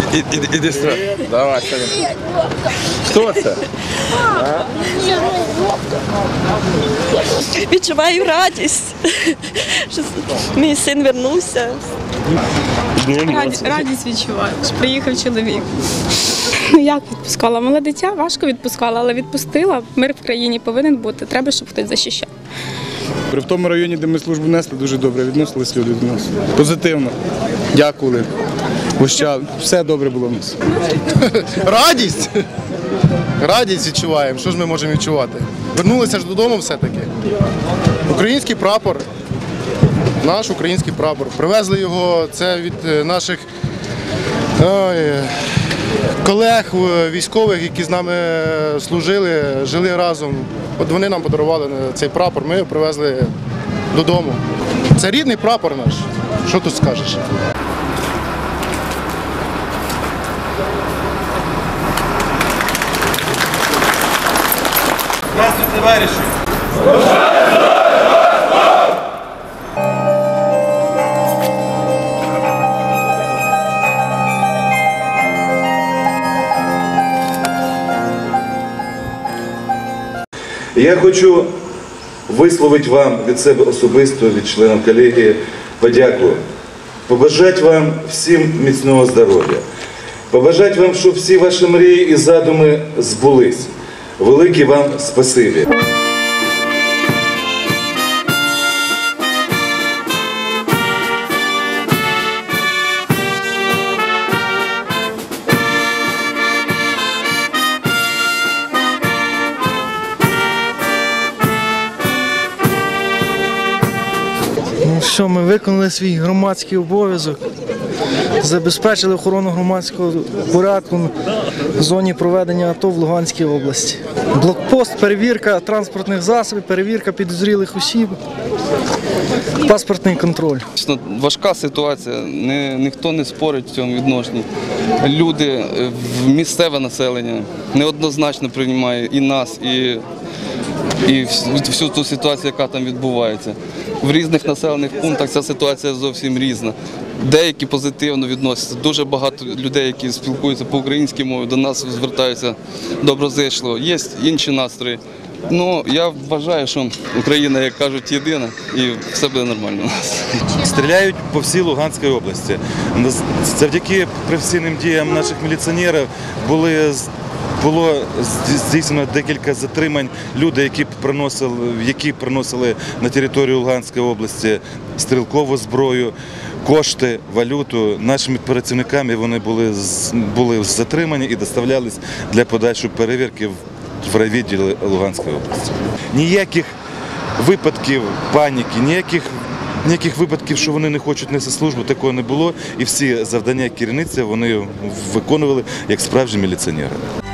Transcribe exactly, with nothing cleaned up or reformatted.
Іди сюди. Давай, Саня. Хто це? Відчуваю радість, що мій син вернувся. Радість, радість відчуваю, що приїхав чоловік. Ну як відпускала? Мале дитя важко відпускала, але відпустила. Мир в країні повинен бути. Треба, щоб хтось захищав. В тому районі, де ми службу несли, дуже добре відносились люди до нас. Позитивно. Дякували. Гощали. Все добре було в нас. Радість! Радість відчуваємо. Що ж ми можемо відчувати? Вернулися ж додому все-таки. Український прапор. Наш український прапор. Привезли його, це від наших ой, колег військових, які з нами служили, жили разом. От вони нам подарували цей прапор, ми його привезли додому. Це рідний прапор наш. Що тут скажеш? Здравствуйте, товарищи! Я хочу висловити вам від себе особисто, від членів колегії, подяку. Побажати вам всім міцного здоров'я. Побажати вам, щоб всі ваші мрії і задуми збулись. Велике вам спасибі. Ну що, ми виконали свій громадський обов'язок, забезпечили охорону громадського порядку в зоні проведення АТО в Луганській області. Блокпост, перевірка транспортних засобів, перевірка підозрілих осіб, паспортний контроль. Важка ситуація, Ні, ніхто не спорить в цьому відношенні. Люди, місцеве населення неоднозначно приймає і нас, і І всю ту ситуацію, яка там відбувається. В різних населених пунктах ця ситуація зовсім різна. Деякі позитивно відносяться. Дуже багато людей, які спілкуються по українській мові, до нас звертаються доброзичливо. Є інші настрої. Ну, я вважаю, що Україна, як кажуть, єдина і все буде нормально у нас. Стріляють по всій Луганській області. Завдяки професійним діям наших міліціонерів були Було здійснено декілька затримань. Люди, які приносили, які приносили на територію Луганської області стрілкову зброю, кошти, валюту. Нашими працівниками вони були, були затримані і доставлялись для подальшої перевірки в райвідділі Луганської області. Ніяких випадків паніки, ніяких Ніяких випадків, що вони не хочуть нести службу, такого не було. І всі завдання керівництва вони виконували як справжні міліціонери.